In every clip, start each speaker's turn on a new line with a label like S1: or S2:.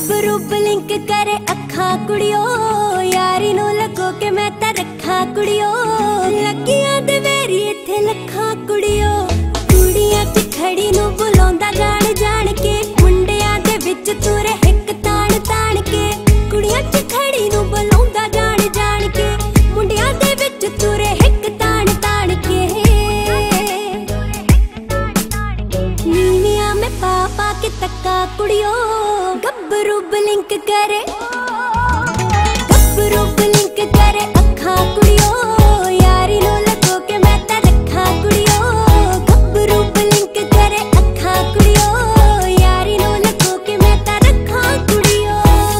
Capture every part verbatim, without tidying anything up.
S1: गब्बरू blink करे अखा कुड़ियो, यारी नो लगो के मैं ता रखा कुड़ियो। लगियां दे वेरी इत्थे लखा कुड़ियो, कुड़ियां च खड़ी नु बुलांदा जान जान के, मुंडियां दे विच तुरे हिक तान तान के। कुड़ियां च खड़ी नु बुलांदा जान जान के, मुंडियां दे विच तुरे हिक तान तान के। नीवियां में पा पा के तक्का कुड़ियो, गब्बरू ब्लिंक करे गब्बरू ब्लिंक करे अखा कुड़ियो, यारी नो लगो के मैं ता रखा कुड़ियो। गब्बरू ब्लिंक करे अखा कुड़ियो, यारी नो लगो के मैं ता रखा कुड़ियो।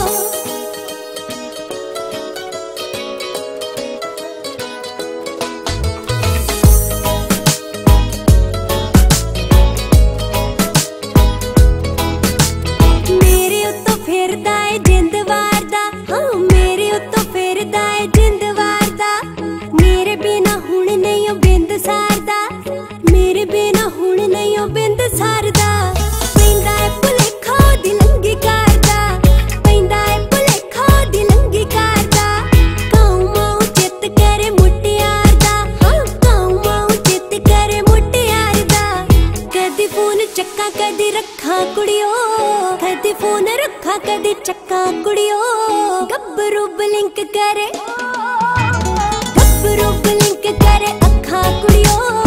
S1: मेरे उत्तों फिरदा है जिंद वारदा, हाँ मेरे उत्तों फिरदा है जिंद वारदा। मेरे बिना हुण नहीं ओ बिंद सारदा, मेरे बिना हुण नहीं ओ बिंद सारदा। पैंदा है भुलेखा ओदी लंगी करदा, पैंदा है भुलेखा ओदी लंगी करदा। काऊ माऊ चित करे मुटियार दा, हाँ काऊ माऊ चित करे मुटियार दा। कदी फोन चक्का कदी रखा कुड़ियो, कदी फोन रखा कदी चक्का कुड़ियो। गब्बरू ब्लिंक करे गब्बरू ब्लिंक करे अखा कुड़ियो।